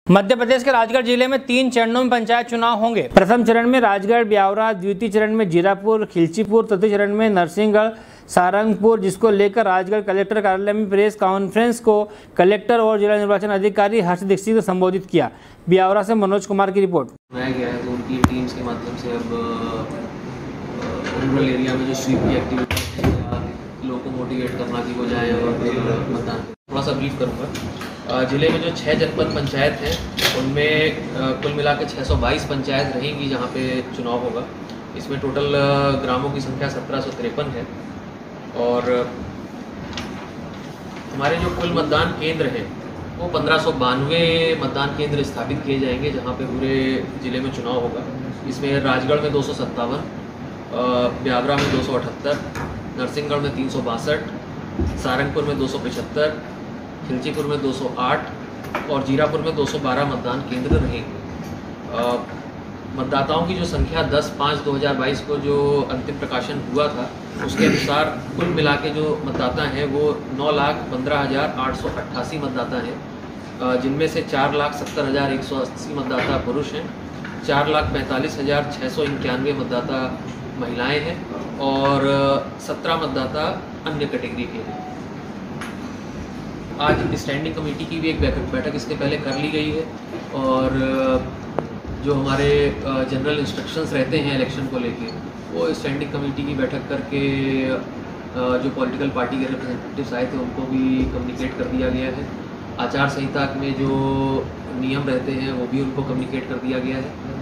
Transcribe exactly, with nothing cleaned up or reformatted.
मध्य प्रदेश के राजगढ़ जिले में तीन चरणों में पंचायत चुनाव होंगे। प्रथम चरण में राजगढ़ ब्यावरा, द्वितीय चरण में जीरापुर खिलचीपुर, तृतीय चरण में नरसिंहगढ़ सारंगपुर, जिसको लेकर राजगढ़ कलेक्टर कार्यालय में प्रेस कॉन्फ्रेंस को कलेक्टर और जिला निर्वाचन अधिकारी हर्ष दीक्षित ने संबोधित किया। ब्यावरा से मनोज कुमार की रिपोर्ट। बनाया गया है तो उनकी टीम्स के माध्यम से अब रूरल एरिया में जो स्वीप की एक्टिविटी है या लोगों को मोटिवेट करना कि वो जाए और मतदान। थोड़ा सा ब्रीफ करूँगा। जिले में जो छः जनपद पंचायत हैं उनमें कुल मिला के छः सौ बाईस पंचायत रहेंगी जहाँ पे चुनाव होगा। इसमें टोटल ग्रामों की संख्या सत्रह सौ तिरपन है और हमारे जो कुल मतदान केंद्र हैं वो पंद्रह सौ बानवे मतदान केंद्र स्थापित किए जाएंगे जहाँ पे पूरे ज़िले में चुनाव होगा। इसमें राजगढ़ में दो सौ सत्तावन, ब्यावरा में दो सौ अठहत्तर, नरसिंहगढ़ में तीन सौ बासठ, सारंगपुर में दो सौ पचहत्तर, खिलचीपुर में दो सौ आठ और जीरापुर में दो सौ बारह मतदान केंद्र रहेंगे। मतदाताओं की जो संख्या दस पाँच दो हज़ार बाईस को जो अंतिम प्रकाशन हुआ था उसके अनुसार कुल मिला के जो मतदाता हैं वो नौ लाख पंद्रह हज़ार आठ सौ अट्ठासी मतदाता हैं, जिनमें से चार लाख सत्तर हज़ार एक सौ अस्सी मतदाता पुरुष हैं, चार लाख पैंतालीस हज़ार छः सौ इक्यानवे मतदाता महिलाएं हैं और सत्रह मतदाता अन्य कैटेगरी के हैं। आज स्टैंडिंग कमेटी की भी एक बैठक इसके पहले कर ली गई है और जो हमारे जनरल इंस्ट्रक्शंस रहते हैं इलेक्शन को लेके वो स्टैंडिंग कमेटी की बैठक करके जो पॉलिटिकल पार्टी के रिप्रेजेंटेटिव्स आए थे उनको भी कम्युनिकेट कर दिया गया है। आचार संहिता में जो नियम रहते हैं वो भी उनको कम्युनिकेट कर दिया गया है।